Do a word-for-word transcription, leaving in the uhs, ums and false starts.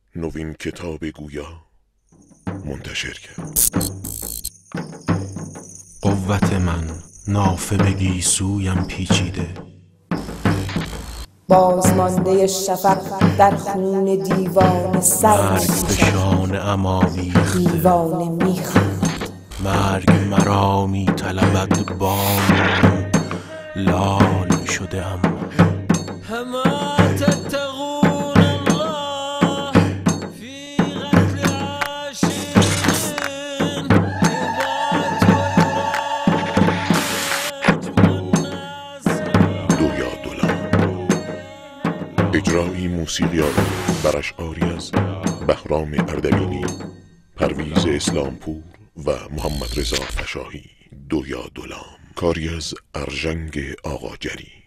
نوین کتاب گویا منتشر کرد. قوت من نافه به گیسویم پیچیده، بازمانده شفق در خون دیوانه سر مرگ به می‌کشد. شانه ام آویخته، دیوانه می‌خواند. مرگ مرا می طلبد بانو، لال شده ام. هما تتقون الله في قتل عاشقين يبات ويراجم الناس. دویا دولان، اجرایی موسیقی آورد بر اشعاری از بهرام اردبیلی، پرویز اسلامپور و محمد رضا پشاهی. دویا دولان، کاری از ارژنگ آقاجری.